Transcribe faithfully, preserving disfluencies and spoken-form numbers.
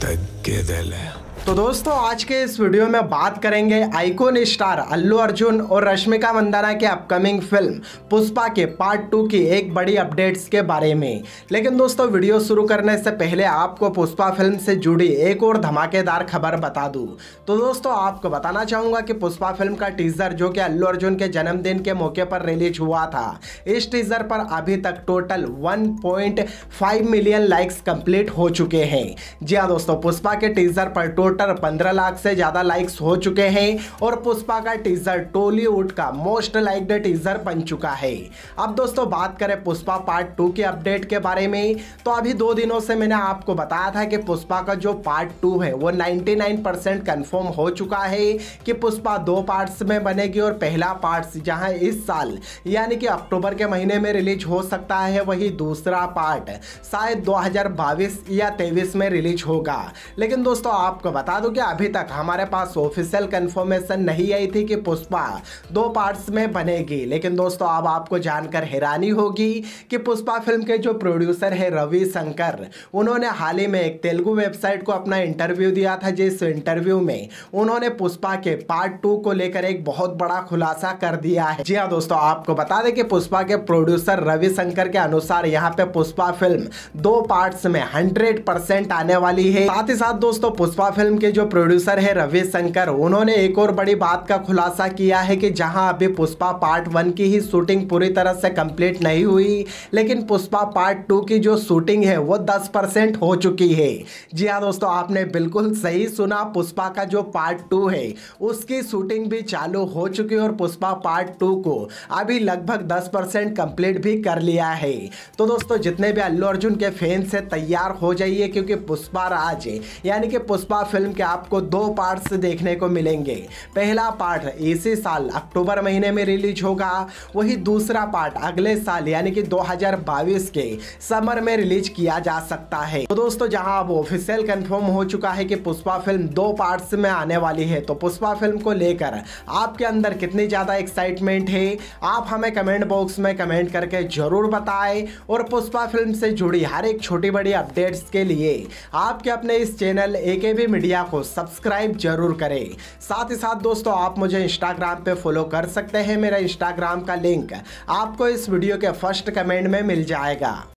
तग्गे दिल है। तो दोस्तों आज के इस वीडियो में बात करेंगे आइकॉन स्टार अल्लू अर्जुन और रश्मिका मंदाना के अपकमिंग फिल्म पुष्पा के पार्ट टू की एक बड़ी अपडेट्स के बारे में। लेकिन दोस्तों वीडियो शुरू करने से पहले आपको पुष्पा फिल्म से जुड़ी एक और धमाकेदार खबर बता दूं। तो दोस्तों आपको बताना चाहूँगा कि पुष्पा फिल्म का टीजर जो कि अल्लू अर्जुन के जन्मदिन के मौके पर रिलीज हुआ था, इस टीजर पर अभी तक total one point five million likes complete हो चुके हैं। जी हाँ दोस्तों, पुष्पा के टीजर पर टोटल पंद्रह लाख से ज्यादा लाइक्स हो चुके हैं और पुष्पा का टीजर टॉलीवुड का मोस्ट लाइक्ड टीजर बन चुका है। अब दोस्तों बात करें पुष्पा पार्ट टू के अपडेट के बारे में, तो अभी दो दिनों से मैंने आपको बताया था कि पुष्पा का जो पार्ट टू है वो निन्यानवे परसेंट कंफर्म हो चुका है कि पुष्पा दो पार्ट्स में बनेगी और पहला पार्ट जहां इस साल यानी कि अक्टूबर के महीने में रिलीज हो सकता है, वही दूसरा पार्ट शायद दो हज़ार बाईस या तेईस में रिलीज होगा। लेकिन दोस्तों आपको बता दूं कि अभी तक हमारे पास ऑफिशियल कंफर्मेशन नहीं आई थी कि पुष्पा दो पार्ट्स में बनेगी। लेकिन दोस्तों अब आपको जानकर हैरानी होगी कि पुष्पा फिल्म के जो प्रोड्यूसर है रवि शंकर, उन्होंने हाल ही में एक तेलुगु वेबसाइट को अपना इंटरव्यू दिया था, जिस इंटरव्यू में उन्होंने पुष्पा के पार्ट टू को लेकर एक बहुत बड़ा खुलासा कर दिया है। जी हाँ दोस्तों, आपको बता दें कि पुष्पा के प्रोड्यूसर रवि शंकर के अनुसार यहाँ पे पुष्पा फिल्म दो पार्ट्स में हंड्रेड परसेंट आने वाली है। साथ ही साथ दोस्तों पुष्पा फिल्म के जो प्रोड्यूसर है रवि शंकर, उन्होंने एक और बड़ी बात का खुलासा किया है कि जहां अभी पुष्पा पार्ट वन की ही शूटिंग पूरी तरह से कंप्लीट नहीं हुई, लेकिन पुष्पा पार्ट टू की जो शूटिंग है वो दस परसेंट हो चुकी है। जी हाँ दोस्तों, आपने बिल्कुल सही सुना, पुष्पा का जो पार्ट टू है उसकी शूटिंग भी चालू हो चुकी है और पुष्पा पार्ट टू को अभी लगभग दस परसेंट कंप्लीट भी कर लिया है। तो दोस्तों जितने भी अल्लू अर्जुन के फैंस से तैयार हो जाइए, क्योंकि पुष्पा राज यानी कि पुष्पा फिल्म के आपको दो पार्ट्स देखने को मिलेंगे। पहला पार्ट इसी साल अक्टूबर महीने में रिलीज होगा, वही दूसरा पार्ट अगले साल यानी कि दो हज़ार बाईस के समर में रिलीज किया जा सकता है। तो दोस्तों जहां अब ऑफिशियल कंफर्म हो चुका है कि पुष्पा फिल्म दो पार्ट्स में आने वाली है, तो पुष्पा फिल्म को लेकर आपके अंदर कितनी ज्यादा एक्साइटमेंट है आप हमें कमेंट बॉक्स में कमेंट करके जरूर बताएं। और पुष्पा फिल्म से जुड़ी हर एक छोटी बड़ी अपडेट्स के लिए आपके अपने इस चैनल एकेबी मीडिया को सब्सक्राइब जरूर करें। साथ ही साथ दोस्तों आप मुझे इंस्टाग्राम पे फॉलो कर सकते हैं, मेरा इंस्टाग्राम का लिंक आपको इस वीडियो के फर्स्ट कमेंट में मिल जाएगा।